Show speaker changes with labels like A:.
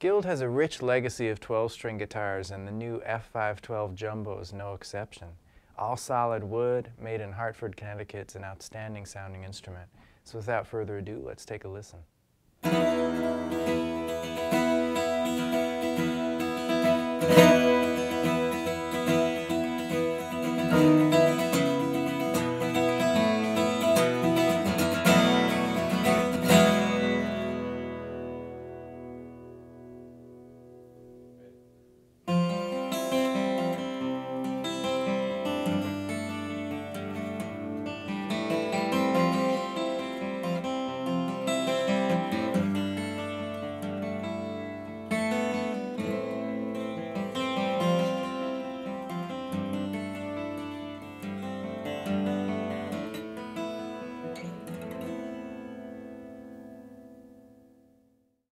A: Guild has a rich legacy of 12-string guitars, and the new F-512 Jumbo is no exception. All solid wood, made in Hartford, Connecticut. It's an outstanding sounding instrument. So without further ado, let's take a listen.